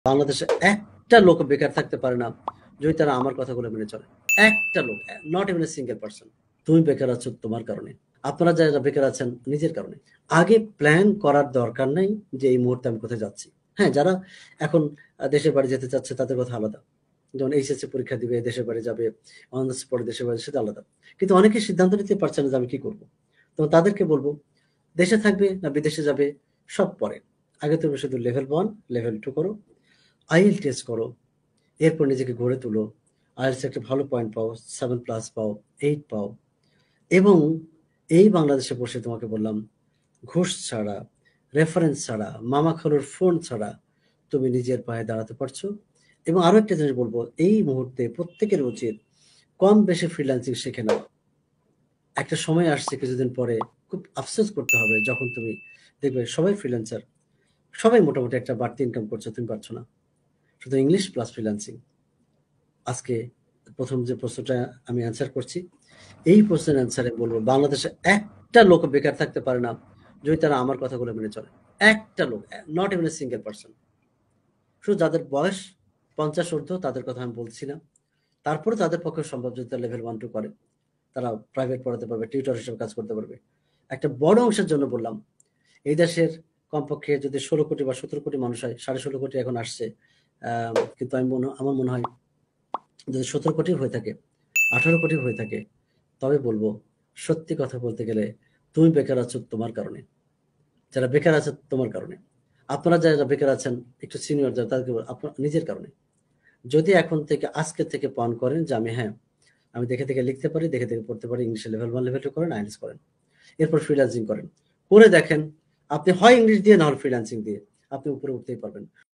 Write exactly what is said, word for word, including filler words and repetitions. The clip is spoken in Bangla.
বাংলাদেশে একটা লোক বেকার থাকতে পারে না যদি তারা আমার কথাগুলো মেনে চলে। একটা লোক, not even a single person. তুমি বেকার আছো তোমার কারণে। আপনারা যারা বেকার আছেন নিজের কারণে। আগে প্ল্যান করার দরকার নাই যে এই মুহূর্তে আমি কোথায় যাচ্ছি। হ্যাঁ, যারা এখন আ দেশের বাড়ি যেতে চাচ্ছে তাদের কথা আলাদা। যেমন এইচএসসি পরীক্ষা দিবে, দেশের বাড়ি যাবে, অনার্স পরে দেশের বাড়ি সেটা আলাদা। কিন্তু অনেকে সিদ্ধান্ত নিতে পারছে না যে আমি কি করব। তো তাদেরকে বলব, দেশে থাকবে না বিদেশে যাবে সব পরে। আগে তুমি শুধু লেভেল ওয়ান, লেভেল টু করো। আইএলটিএস করো, এরপর নিজেকে গড়ে তুলো। আইএলটিএস একটা ভালো পয়েন্ট পাও, সেভেন প্লাস পাও, এইট পাও এবং এই বাংলাদেশে বসে তোমাকে বললাম ঘুষ ছাড়া, রেফারেন্স ছাড়া, মামা খালুর ফোন ছাড়া তুমি নিজের পায়ে দাঁড়াতে পারছো। এবং আরো একটা জিনিস বলবো, এই মুহূর্তে প্রত্যেকের উচিত কম বেশি ফ্রিল্যান্সিং শিখে নাও। একটা সময় আসছে কিছুদিন পরে খুব আফসোস করতে হবে যখন তুমি দেখবে সবাই ফ্রিল্যান্সার, সবাই মোটামুটি একটা বাড়তি ইনকাম করছে, তুমি পারছো না। শুধু ইংলিশ প্লাস ফ্রিল্যান্সিং। আজকে প্রথম যে প্রশ্নটা আমি অ্যান্সার করছি, এই প্রশ্নের অ্যান্সারে বলবো বাংলাদেশে একটা লোক বেকার থাকতে পারে না যদি তারা আমার কথাগুলো মেনে চলে। একটা লোক, not even a single person. শুধু যাদের বয়স পঞ্চাশ ঊর্ধ্ব তাদের কথা আমি বলছি না। তারপরে তাদের পক্ষে সম্ভব যদি তারা লেভেল ওয়ান টু করে, তারা প্রাইভেট পড়াতে পারবে, টিউটর হিসেবে কাজ করতে পারবে। একটা বড় অংশের জন্য বললাম, এই দেশের কমপক্ষে যদি ষোলো কোটি বা সতেরো কোটি মানুষ হয়, সাড়ে ষোলো কোটি এখন আসছে। আহ, কিন্তু আমি মনে আমার মনে হয় যদি সতেরো কোটি হয়ে থাকে, আঠারো কোটি হয়ে থাকে, তবে বলবো সত্যি কথা বলতে গেলে তুমি বেকার আছো তোমার কারণে। যারা বেকার আছে তোমার কারণে। আপনারা যারা বেকার আছেন একটু সিনিয়র যারা তাদেরকে বলবো, আপনার নিজের কারণে। যদি এখন থেকে আজকে থেকে প্ল্যান করেন যে আমি হ্যাঁ আমি দেখে থেকে লিখতে পারি, দেখে থেকে পড়তে পারি, ইংলিশে লেভেল ওয়ান লেভেল টু করেন, আইএলটিএস করেন, এরপর ফ্রিল্যান্সিং করেন, করে দেখেন আপনি হয় ইংলিশ দিয়ে না হলে ফ্রিল্যান্সিং দিয়ে আপনি উপরে উঠতেই পারবেন।